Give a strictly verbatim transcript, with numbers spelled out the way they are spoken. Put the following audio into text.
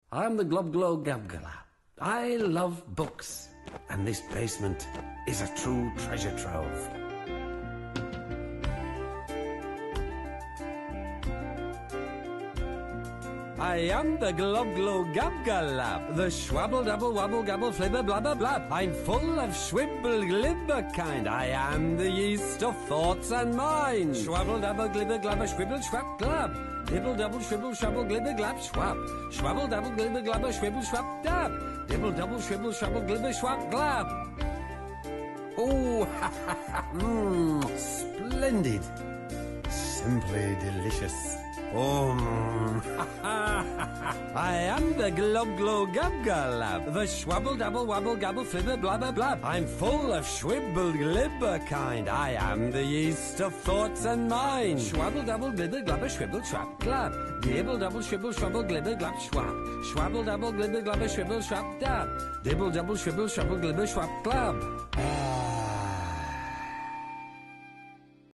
I'm the Globglow Gabgalab. I love books, and this basement is a true treasure trove. I am the Globglow Gabgalab, the schwabble dabble wabble gabble flibber blabber blab. I'm full of schwibble glibber kind. I am the yeast of thoughts and mind. Schwabble dabble glibber glabber schwibble schwab glab. Dibble double shwibble shabble glibber glab schwab. Schwabble dabble glibber glabber schwibble schwab dab. Dibble double shwibble shabble glibber schwab glab. Oh, ha ha ha, mmm, splendid. Simply delicious. Oh, I am the Globglow Gabgalab, the schwabble dabble wabble gabble flibber blabber blab. I'm full of schwibble glibber kind. I am the yeast of thoughts and mind. Schwabble dabble glibber glabber schwibble schwab glab. Dibble double shwibble schwabble glibber glab schwab. Schwabble dabble glibber glabber schwibble schwab dab. Dibble double shwibble schwabble glibber schwab glab.